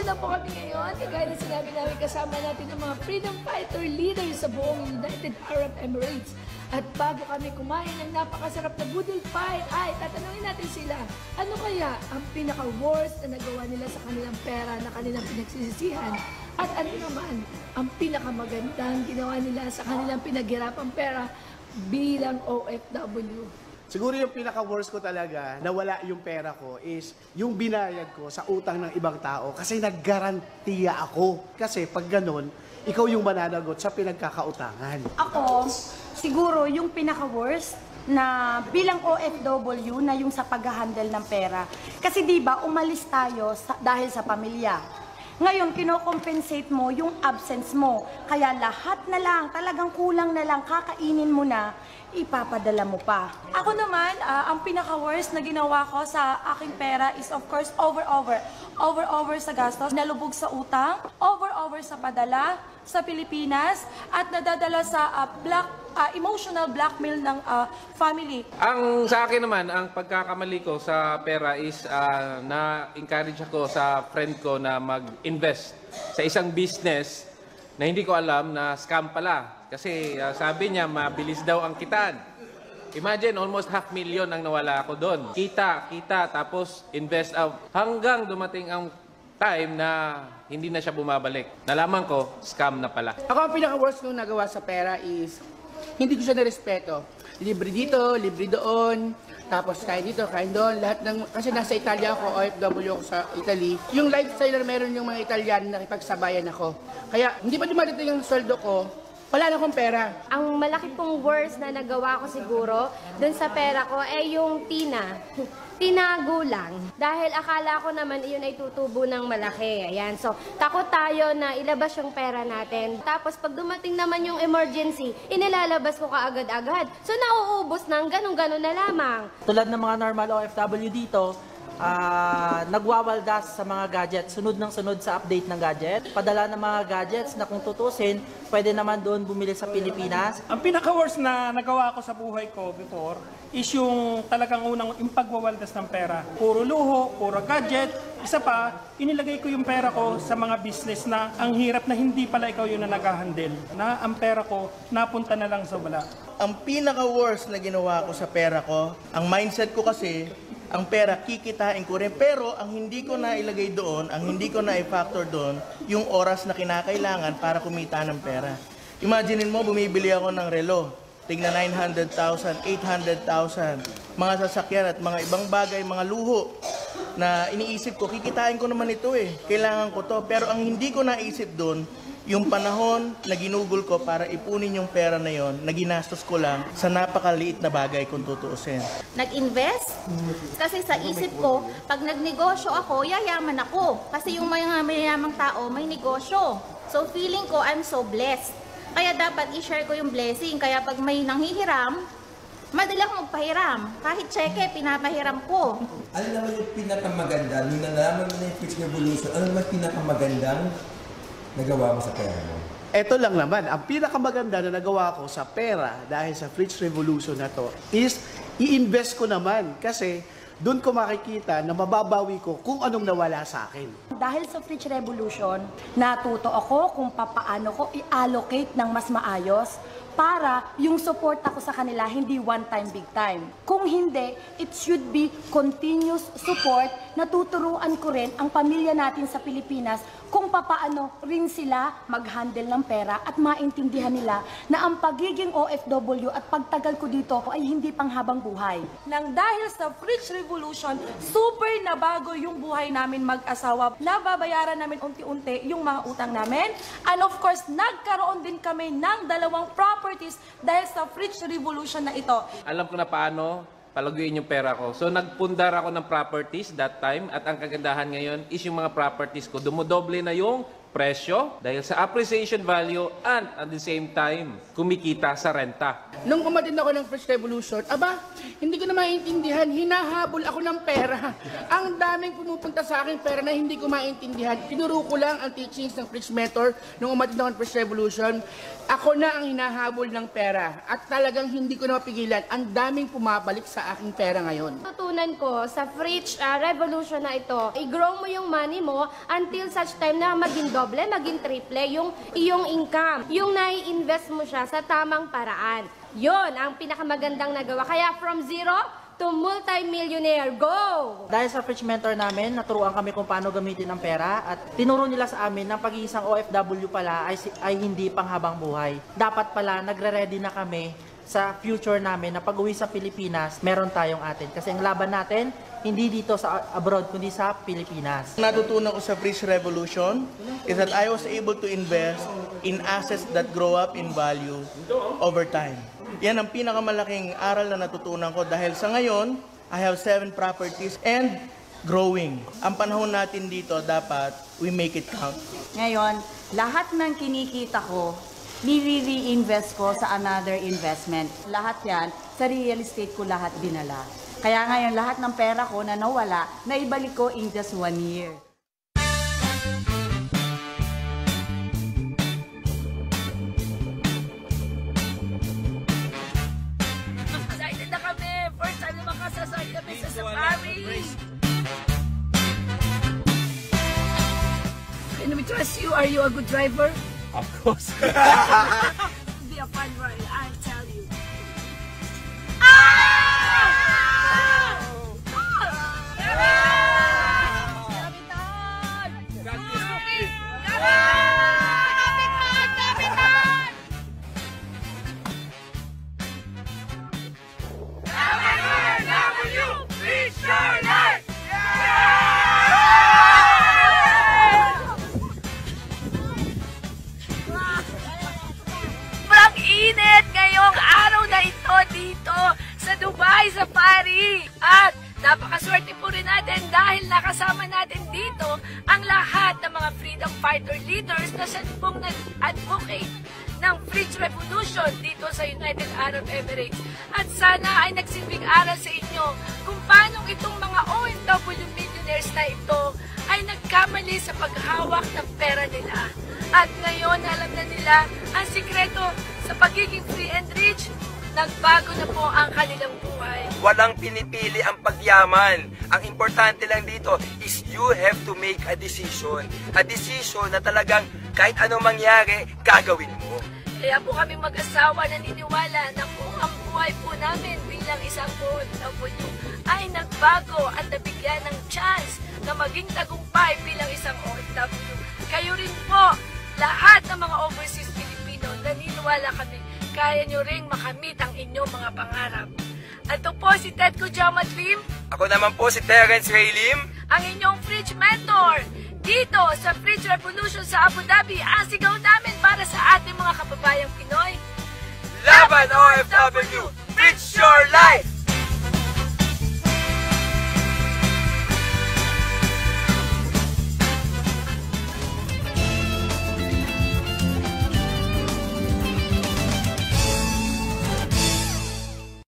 na po kami ngayon. Kagaya na sinabi namin, kasama natin ang mga freedom fighter leaders sa buong United Arab Emirates. At bago kami kumain ng napakasarap na budol pie, ay tatanungin natin sila, ano kaya ang pinaka-worst na nagawa nila sa kanilang pera na kanilang pinagsisisihan? At ano naman ang pinakamagandang ginawa nila sa kanilang pinaghirapang pera bilang OFW? Siguro yung pinaka-worst ko talaga na wala yung pera ko is yung binayad ko sa utang ng ibang tao kasi naggarantiya ako. Kasi pag ganun, ikaw yung mananagot sa pinagkakautangan. Ako, siguro yung pinaka-worst na bilang OFW na yung sa pag-handle ng pera. Kasi di ba umalis tayo dahil sa pamilya. Ngayon, kino-compensate mo yung absence mo. Kaya lahat na lang, talagang kulang na lang, kakainin mo na, ipapadala mo pa. Ako naman, ang pinaka-worst na ginawa ko sa aking pera is of course over sa gastos, nalubog sa utang, over sa padala sa Pilipinas, at nadadala sa emotional blackmail ng family. Ang sa akin naman, ang pagkakamali ko sa pera is na-encourage ako sa friend ko na mag-invest sa isang business na hindi ko alam na scam pala. Kasi sabi niya, mabilis daw ang kitaan. Imagine, almost 500,000 ang nawala ako doon. Kita, tapos invest out. Hanggang dumating ang time na hindi na siya bumabalik. Nalaman ko, scam na pala. Ako ang pinaka-worst nung nagawa sa pera is hindi ko siya nirespeto. Libre dito, libre doon, tapos kain dito, kain doon, lahat ng, kasi nasa Italia ako, OFW ako sa Italy. Yung lifestyle na meron yung mga Italian, nakipagsabayan ako. Kaya hindi pa dumadating ang sweldo ko, wala na akong pera. Ang malaki pong worst na nagawa ko siguro dun sa pera ko ay yung tinago lang. Dahil akala ko naman iyon ay tutubo ng malaki. Ayan. So, takot tayo na ilabas yung pera natin. Tapos, pag dumating naman yung emergency, inilalabas ko kaagad-agad. So, nauubos ng ganun-ganun na lamang. Tulad ng mga normal OFW dito, nagwawaldas sa mga gadgets, sunod ng sunod sa update ng gadget. Padala ng mga gadgets na kung tutusin, pwede naman doon bumili sa Pilipinas. Ang pinaka-worst na nagawa ko sa buhay ko before is yung talagang unang yung pagwawaldas ng pera. Puro luho, puro gadget. Isa pa, inilagay ko yung pera ko sa mga business na ang hirap na hindi pala ikaw yun na nag-handle. Na ang pera ko napunta na lang sa wala. Ang pinaka-worst na ginawa ko sa pera ko, ang mindset ko kasi, ang pera, kikitain ko rin. Pero ang hindi ko na ilagay doon, ang hindi ko na i-factor doon, yung oras na kinakailangan para kumita ng pera. Imaginin mo, bumibili ako ng relo. Tigna 900,000, 800,000. Mga sasakyan at mga ibang bagay, mga luho na iniisip ko, kikitain ko naman ito eh. Kailangan ko to. Pero ang hindi ko naisip doon, yung panahon na ginugol ko para ipunin yung pera na yon, na ginastos ko lang sa napakaliit na bagay kung tutuusin. Nag-invest? Kasi sa isip ko, pag nagnegosyo ako, yayaman ako. Kasi yung mga mayayamang tao, may negosyo. So feeling ko, I'm so blessed. Kaya dapat i-share ko yung blessing. Kaya pag may nanghihiram, madali akong magpahiram. Kahit cheque, pinapahiram ko. Ano naman yung pinakamaganda? Nung nalaman mo na yung Fitch Revolution, ano naman pinakamagandang nagawa mo sa pera mo? Ito lang naman, ang pinakamaganda na nagawa ko sa pera dahil sa Fritz Revolution na to is i-invest ko naman kasi doon ko makikita na mababawi ko kung anong nawala sa akin. Dahil sa Fridge Revolution, natuto ako kung papaano ko i-allocate ng mas maayos para yung support ako sa kanila hindi one time, big time. Kung hindi, it should be continuous support na tuturuan ko rin ang pamilya natin sa Pilipinas kung papaano rin sila mag-handle ng pera at maintindihan nila na ang pagiging OFW at pagtagal ko dito ay hindi panghabang buhay. Nang dahil sa Fridge Revolution, super nabago yung buhay namin mag-asawa. Nababayaran namin unti-unti yung mga utang namin. And of course, nagkaroon din kami ng 2 properties dahil sa Fridge Revolution na ito. Alam ko na paano palaguin yung pera ko. So nagpundar ako ng properties that time at ang kagandahan ngayon is yung mga properties ko dumodoble na yung presyo dahil sa appreciation value and at the same time kumikita sa renta. Nung umatin ako ng Fridge Revolution, hindi ko na maintindihan, hinahabol ako ng pera. Ang daming pumupunta sa akin pera na hindi ko maintindihan. Tinuro ko lang ang teachings ng Fridge Mentor nung umatin ako ng Fridge Revolution. Ako na ang hinahabol ng pera at talagang hindi ko na mapigilan. Ang daming pumabalik sa aking pera ngayon. Tutunan ko sa Fridge Revolution na ito, i-grow mo yung money mo until such time na maging doble, maging triple yung iyong income. Yung nai-invest mo siya sa tamang paraan. Yon ang pinakamagandang nagawa. Kaya from zero to multi-millionaire, go! Dahil sa Fridge Mentor namin, naturuan kami kung paano gamitin ang pera at tinuro nila sa amin na pagiging isang OFW pala ay hindi panghabang buhay. Dapat pala nagre-ready na kami sa future namin na pag-uwi sa Pilipinas, meron tayong atin. Kasi ang laban natin, hindi dito sa abroad, kundi sa Pilipinas. Natutunan ko sa Fridge Revolution is that I was able to invest in assets that grow up in value over time. Yan ang pinakamalaking aral na natutunan ko dahil sa ngayon, I have 7 properties and growing. Ang panahon natin dito, dapat we make it count. Ngayon, lahat ng kinikita ko, nire-reinvest ko sa another investment. Lahat yan, sa real estate ko lahat dinala. Kaya ngayon, lahat ng pera ko na nawala, naibalik ko in just 1 year. Excited na kami! First time na makasasay kami sa safari! Can we trust you? Are you a good driver? Of course. It'll be a fun ride, I tell you. Ah! Init ngayong araw na ito dito sa Dubai Safari. At napakaswerte po rin natin dahil nakasama natin dito ang lahat ng mga freedom fighter leaders na siya pong nag-advocate ng Fridge Revolution dito sa United Arab Emirates. At sana ay nagsilbing aral sa inyo kung paano itong mga OFW millionaires na ito ay nagkamali sa paghawak ng pera nila. At ngayon alam na nila ang sikreto sa pagiging free and rich, nagbago na po ang kanilang buhay. Walang pinipili ang pagyaman. Ang importante lang dito is you have to make a decision. A decision na talagang kahit anong mangyari, gagawin mo. Kaya po kami mag-asawa naniniwala na kung ang buhay po namin bilang isang OFW ay nagbago at nabigyan ng chance na maging tagumpay bilang isang OFW. Kayo rin po, lahat ng mga overseas Pilipino, naniniwala kami, kaya nyo ring makamit ang inyong mga pangarap. Ito po si Ted Kujamat Lim. Ako naman po si Terence Ray Lim. Ang inyong Fridge Mentor. Dito sa Fridge Revolution sa Abu Dhabi, ang sigaw namin para sa ating mga kababayang Pinoy. Laban OFW! Fridge your life!